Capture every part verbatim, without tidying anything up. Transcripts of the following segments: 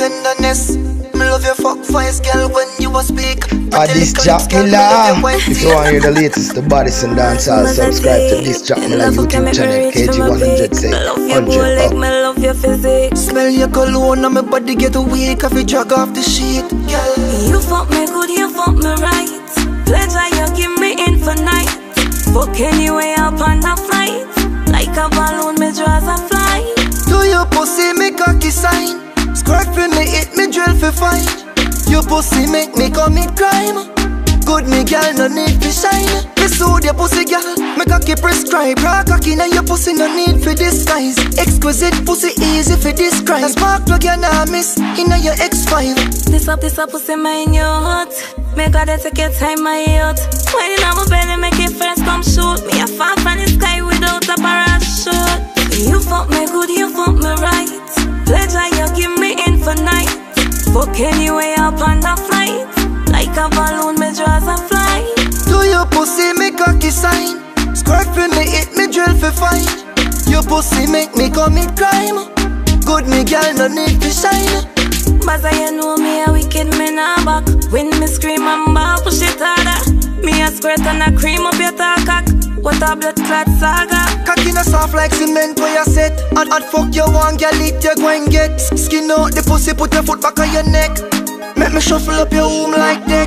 Tenderness, me love your fuck voice, girl, when you a speak. Ah, this Jack Miller. If you want to hear the latest, the baddest in dancehall, subscribe to this Jack Miller YouTube channel, K G one hundred say one hundred up. Me love your physics. Smell your cologne and my body get weak if you drag off the sheet, girl. You fuck me good, you fuck me right. Pleasure you give me infinite. Fuck anyway up on the flight. Like a balloon, me draws a fly. Do your pussy me cocky sign. Squirt for me, hit me drill for fight. Your pussy make me commit crime. Good me girl, no need to shine. This soothe your pussy girl, me cocky prescribe. Raw cocky now your pussy no need for disguise. Exquisite pussy easy for describe. Spark plug you nah miss, inna your X five. This up, this up pussy mine your heart. Make her take your time my youth. When you know my belly make it first come shoot. Me a fall from the sky without a parachute. You fuck me good, you fuck me right. Pleasure you give me infinite. Fuck anyway up on the flight. Like a balloon, me draws a fly. Do your pussy me cocky sign. Squirt for me, hit me drill for fight. Your pussy make me commit crime. Good me girl, no need to shine. Baza you know me a wicked me nah back. When me scream and ball, push it harder. Me a squirt and a cream up your cock. What a blood clot saga. Cocky no soft like cement where you set. Hot hot fuck you want, girl, it you go and get. Skin out the pussy, put your foot back on your neck. Make me shuffle up your womb like deck.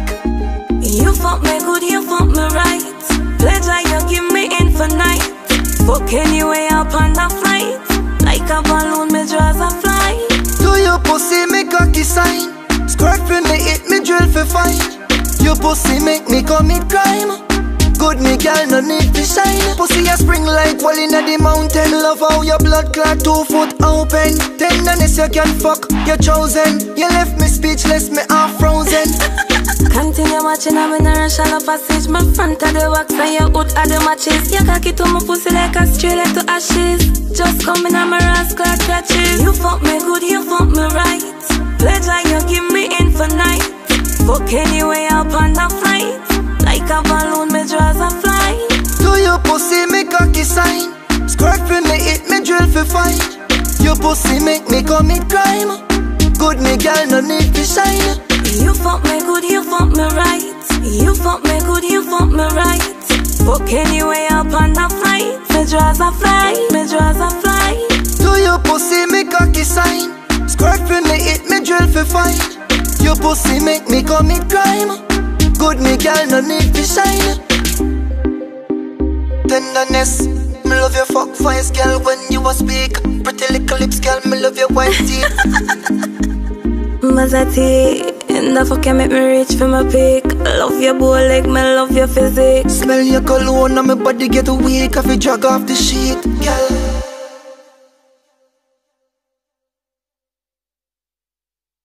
You fuck me good, you fuck me right. Pleasure you give me infinite. Fuck anyway up on the flight. Like a balloon, me draws a fly. Do your pussy me cocky sign. Squirt for me, hit me drill for fight. Your pussy make me commit crime. Good me girl, no need to shine. Pussy a spring like wall inna the mountain. Love how your blood clot two foot open. Tenderness you can fuck, you're chosen. You left me speechless, me half frozen. Continue watching, I'm in a shallow passage. My front of the wax and your hood are the matches. You cocky to my pussy like a stray like to ashes. Just come in and my rascal clutches. You fuck me good, you fuck me right. Pleasure you give me infinite. Fuck anyway up on the flight. Like a balloon, me draws a fly. Do your pussy me cocky sign. Squirt for me, hit me drill for fight. Your pussy make me commit crime. Good me girl, no need to shine. You fuck me good, you fuck me right. You fuck me good, you fuck me right. Fuck anyway up on the flight. Me draws a fly, me draws a fly. Do your pussy me cocky sign. Squirt for me, hit me drill for fight. Your pussy make me commit crime. Good me girl, no need to shine. Tenderness, me love your fuck voice, girl, when you a speak. Pretty little lips, girl, me love your white teeth. Mazati, and the fuck you make me reach for my peak. Love your bow leg, me love your physics. Smell your cologne and my body get weak if you drag off the sheet, girl.